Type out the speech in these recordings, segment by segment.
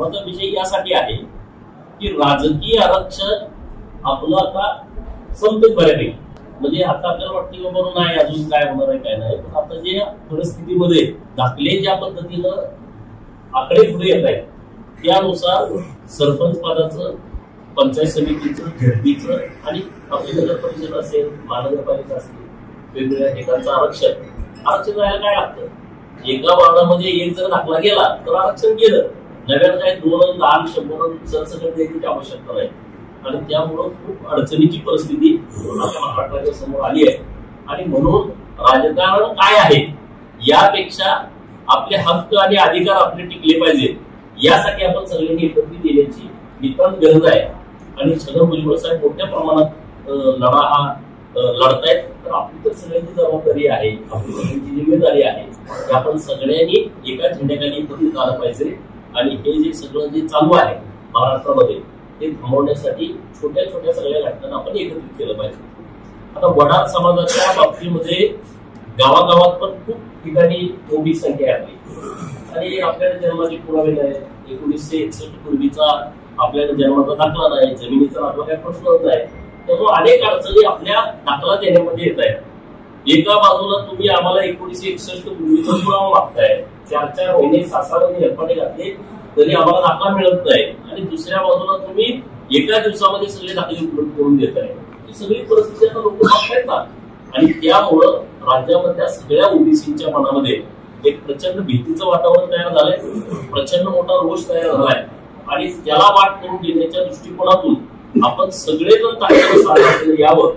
महत्वाचा विषय यासाठी आहे की राजकीय आरक्षण आपलं आता संपत बऱ्यापैकी. म्हणजे आता आपल्याला वाटतं बाबा नाही अजून काय होणार आहे काय नाही, पण आता जे परिस्थितीमध्ये दाखले ज्या पद्धतीनं आकडे पुढे येत आहेत त्यानुसार सरपंच पदाचं, पंचायत समितीचं, झडपीचं आणि आपली नगर परिषद असेल, महानगरपालिका असेल, वेगवेगळ्या ठिकाणचं आरक्षण जायला काय लागतं. एका वार्डामध्ये एक जर दाखला गेला तर आरक्षण गेलं. नव्यानं काय 2, 10, 100 सरसकट द्यायची आवश्यकता नाही. आणि त्यामुळं खूप अडचणीची परिस्थिती आपल्या महाराष्ट्राच्या समोर आली आहे. आणि म्हणून राजकारण काय आहे यापेक्षा आपले हक्क आणि अधिकार आपले टिकले पाहिजेत यासाठी आपण सगळ्यांनी एकत्रित येण्याची नितांत गरज आहे. आणि छगन भुजबळ साहेब मोठ्या प्रमाणात लढा हा लढतायत. तर आपली तर सगळ्यांची जबाबदारी आहे, आपली सगळ्यांची जिम्मेदारी आहे की आपण सगळ्यांनी एका झेंड्याखाली एकत्रित आलं पाहिजे. आणि हे जे सगळं जे चालू आहे महाराष्ट्रामध्ये ते थांबवण्यासाठी छोट्या छोट्या सगळ्या घटनांना आपण एकत्रित केलं पाहिजे. आता वडार समाजाच्या बाबतीमध्ये गावागावात पण खूप ठिकाणी मोठी संख्या आहे आणि आपल्याला जन्माचे पुरावे नाही. 1961 पूर्वीचा आपल्याला जन्माचा दाखला नाही, जमिनीचा दाखला काही प्रश्नच नाही. त्यामुळे अनेक अडचणी आपल्या दाखला देण्यामध्ये येत आहेत. एका बाजूला तुम्ही आम्हाला 1961 पूर्वीचा पुरावा मागताय, 4-4 महिने 6-6 महिने हेलपाटे घातले तरी आम्हाला दाखला मिळत नाही. आणि दुसऱ्या बाजूला तुम्ही एका दिवसामध्ये सगळे दाखले उपलब्ध करून देत आहे. ही सगळी परिस्थिती आता लोक बघतायत ना. आणि त्यामुळं राज्यामधल्या सगळ्या ओबीसीच्या मनामध्ये एक प्रचंड भीतीचं वातावरण तयार झालंय, प्रचंड मोठा रोष तयार झालाय. आणि त्याला वाट करून देण्याच्या दृष्टिकोनातून आपण सगळेजण ताकदीनं यावं.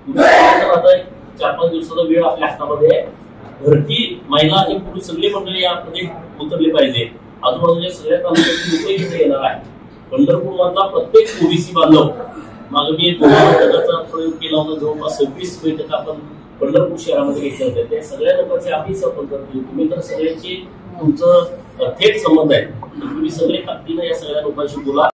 आता 4-5 दिवसाचा वेळ आपल्या हातामध्ये आहे. घरटी महिला आणि पुरुष सगळे मंडळी यामध्ये उतरले पाहिजे. आजूबाजूच्या सगळ्या तालुक्यातील लोक इथे येणार आहे. पंढरपूर मधला प्रत्येक ओबीसी बांधव, मागे मी एक बैठकाचा प्रयोग केला होता, जवळपास 26 बैठक आपण पंढरपूर शहरामध्ये घेतल्या होत्या. त्या सगळ्या लोकांचे आम्ही संपर्क करतो. तुम्ही तर सगळ्यांची तुमचं थेट संबंध आहे. तुम्ही सगळे ताकदीनं या सगळ्या लोकांशी बोला.